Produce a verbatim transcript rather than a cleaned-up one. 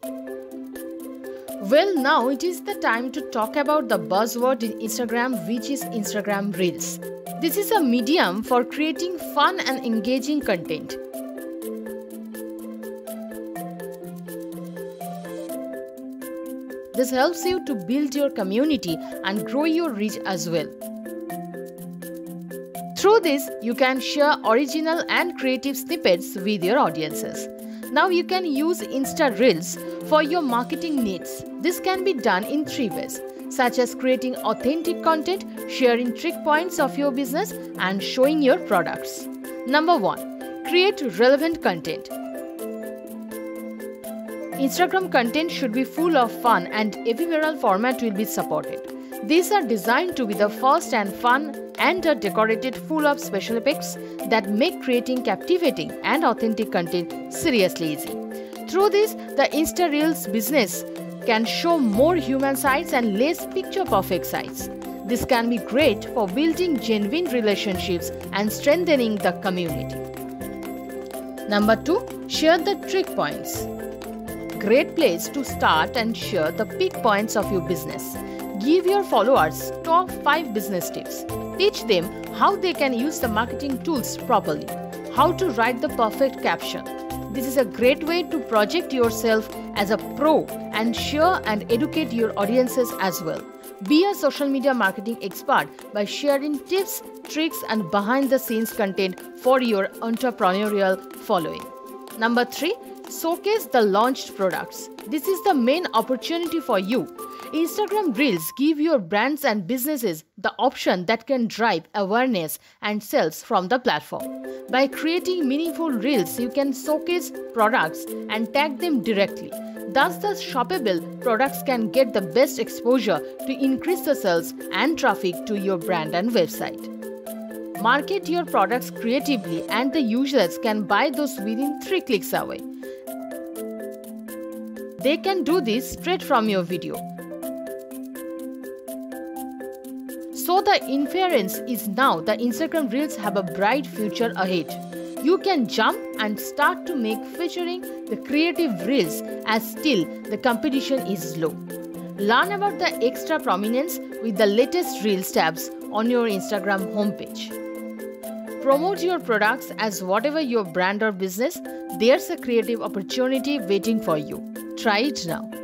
Well, now it is the time to talk about the buzzword in Instagram, which is Instagram Reels. This is a medium for creating fun and engaging content. This helps you to build your community and grow your reach as well. Through this, you can share original and creative snippets with your audiences. Now you can use Insta Reels for your marketing needs. This can be done in three ways, such as creating authentic content, sharing trick points of your business, and showing your products. Number one, create relevant content. Instagram content should be full of fun and ephemeral format will be supported. These are designed to be the fast and fun and are decorated full of special effects that make creating captivating and authentic content seriously easy. Through this, the Insta Reels business can show more human sides and less picture-perfect sides. This can be great for building genuine relationships and strengthening the community. Number two, share the trick points. Great place to start and share the peak points of your business. Give your followers top five business tips. Teach them how they can use the marketing tools properly, how to write the perfect caption. This is a great way to project yourself as a pro and share and educate your audiences as well. Be a social media marketing expert by sharing tips, tricks, and behind the scenes content for your entrepreneurial following. Number three, showcase the launched products. This is the main opportunity for you. Instagram Reels give your brands and businesses the option that can drive awareness and sales from the platform. By creating meaningful reels, you can showcase products and tag them directly. Thus, the shoppable products can get the best exposure to increase the sales and traffic to your brand and website. Market your products creatively and the users can buy those within three clicks away. They can do this straight from your video. So the inference is now the Instagram Reels have a bright future ahead. You can jump and start to make featuring the creative reels as still the competition is low. Learn about the extra prominence with the latest Reels tabs on your Instagram homepage. Promote your products as whatever your brand or business, there's a creative opportunity waiting for you. Try it now.